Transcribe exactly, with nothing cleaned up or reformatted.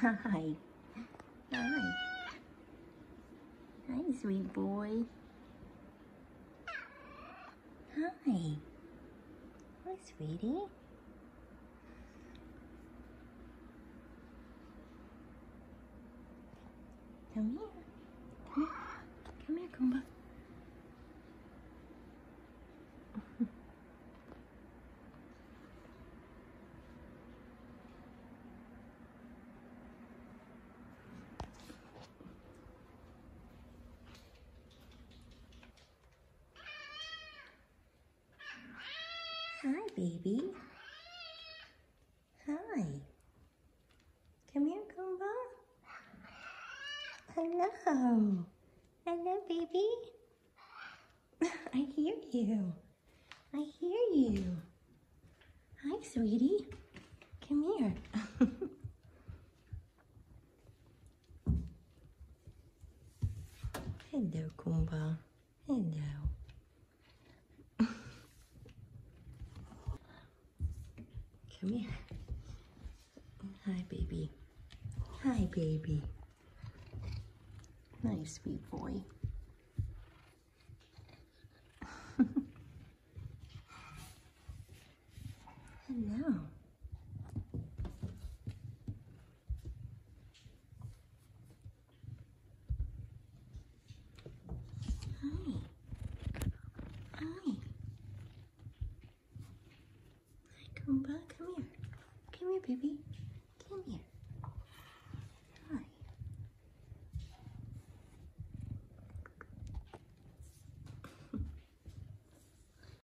Hi. Hi. Hi, sweet boy. Hi. Hi, sweetie. Come here. Come here. Come here, Kumba. Hi, baby. Hi. Come here, Kumba. Hello. Hello, baby. I hear you. I hear you. Hi, sweetie. Come here. Hello, Kumba. Hello. Come here. Hi, baby. Hi, baby. Nice, sweet boy. Hello. Hi. Hi. Hi, Kumba. Come here. Come here, baby.